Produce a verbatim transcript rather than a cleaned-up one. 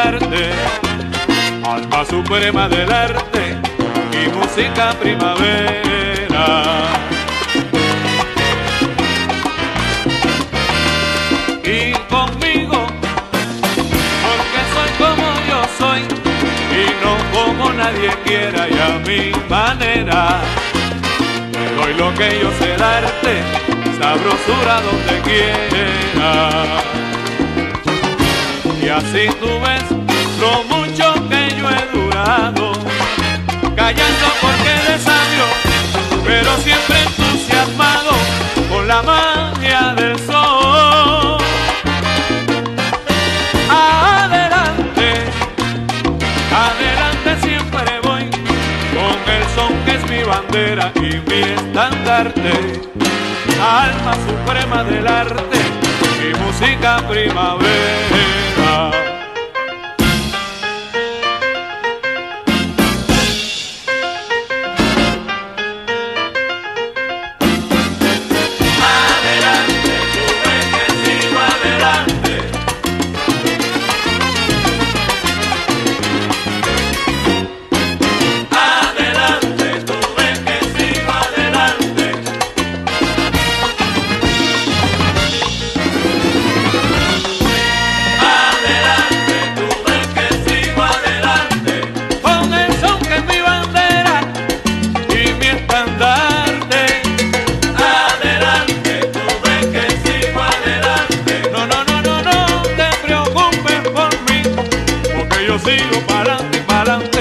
darte, alma suprema del arte y música primavera. Y conmigo, porque soy como yo soy y no como nadie quiera, y a mi manera te doy lo que yo sé darte, sabrosura donde quiera. Y así tú ves lo mucho que yo he durado, callando porque desabio, pero siempre entusiasmado con la magia del sol. Adelante, adelante siempre voy, con el son que es mi bandera y mi estandarte, alma suprema del arte y música primavera. Yo sigo pa'lante y pa'lante.